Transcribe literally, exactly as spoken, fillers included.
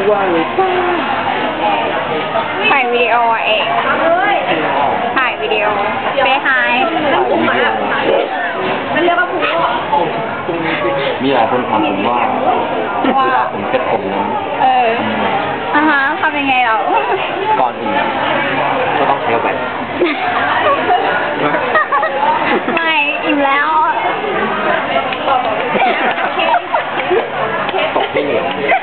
ว่าเลยถ่ายวิดีโอเองถ่ายวิดีโอเซฮายมันเรียกว่าผูมีหลายคนถามผมว่าว่าผมเซ็ตผมนั้นเอออ่าฮะทำยังไงเราก่อนอื่นก็ต้องใช้แว่นไม่อิ่มแล้วตกที่เหลือ